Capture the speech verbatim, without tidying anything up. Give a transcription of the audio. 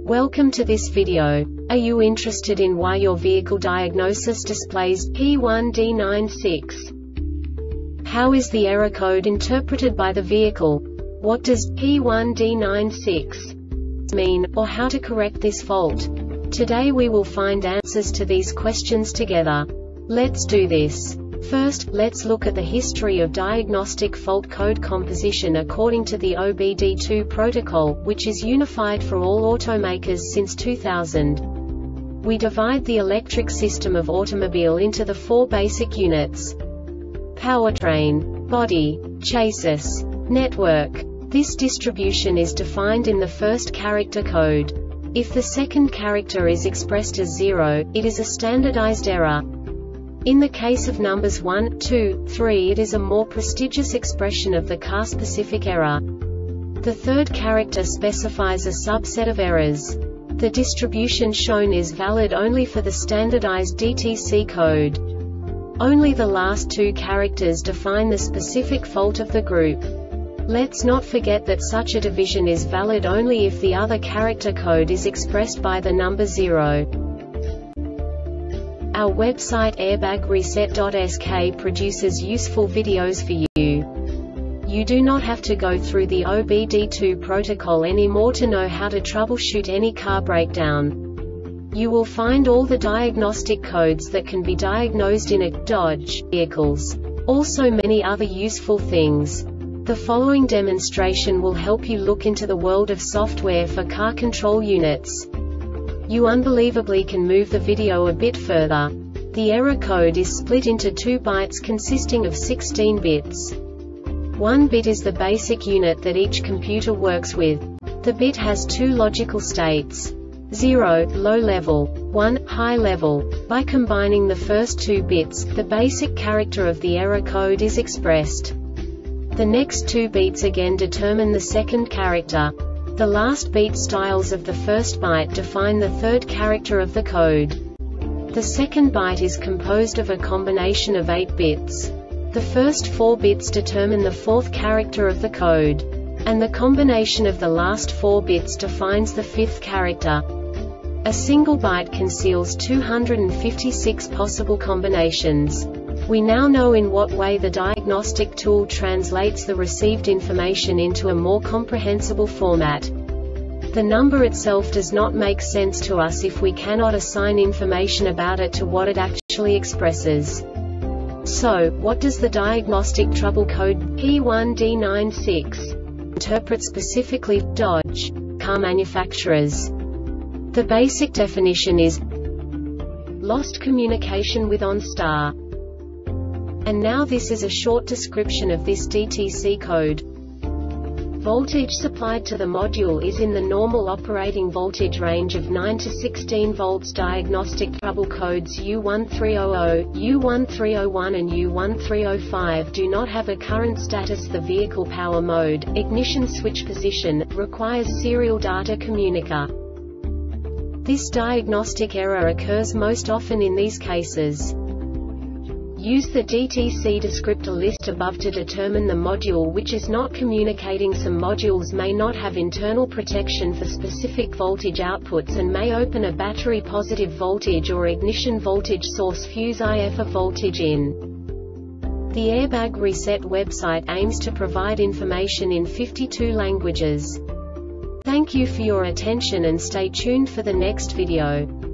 Welcome to this video. Are you interested in why your vehicle diagnosis displays P one D nine six? How is the error code interpreted by the vehicle? What does P one D nine six mean, or how to correct this fault? Today we will find answers to these questions together. Let's do this. First, let's look at the history of diagnostic fault code composition according to the O B D two protocol, which is unified for all automakers since two thousand. We divide the electric system of automobile into the four basic units: powertrain, body, chassis, network. This distribution is defined in the first character code. If the second character is expressed as zero, it is a standardized error. In the case of numbers one, two, three, it is a more prestigious expression of the car-specific error. The third character specifies a subset of errors. The distribution shown is valid only for the standardized D T C code. Only the last two characters define the specific fault of the group. Let's not forget that such a division is valid only if the other character code is expressed by the number zero. Our website airbag reset dot S K produces useful videos for you. You do not have to go through the O B D two protocol anymore to know how to troubleshoot any car breakdown. You will find all the diagnostic codes that can be diagnosed in a Dodge vehicles. Also many other useful things. The following demonstration will help you look into the world of software for car control units. You unbelievably can move the video a bit further. The error code is split into two bytes consisting of sixteen bits. One bit is the basic unit that each computer works with. The bit has two logical states: zero, low level, one, high level. By combining the first two bits, the basic character of the error code is expressed. The next two beats again determine the second character. The last beat styles of the first byte define the third character of the code. The second byte is composed of a combination of eight bits. The first four bits determine the fourth character of the code. And the combination of the last four bits defines the fifth character. A single byte conceals two hundred fifty-six possible combinations. We now know in what way the diagnostic tool translates the received information into a more comprehensible format. The number itself does not make sense to us if we cannot assign information about it to what it actually expresses. So, what does the diagnostic trouble code P one D nine six interpret specifically for Dodge car manufacturers? The basic definition is lost communication with OnStar. And now this is a short description of this D T C code. Voltage supplied to the module is in the normal operating voltage range of nine to sixteen volts. Diagnostic trouble codes U one three zero zero, U one three zero one and U one three zero five do not have a current status. The vehicle power mode, ignition switch position, requires serial data communicator. This diagnostic error occurs most often in these cases. Use the D T C descriptor list above to determine the module which is not communicating. Some modules may not have internal protection for specific voltage outputs and may open a battery positive voltage or ignition voltage source fuse if a voltage in. The Airbag Reset website aims to provide information in fifty-two languages. Thank you for your attention and stay tuned for the next video.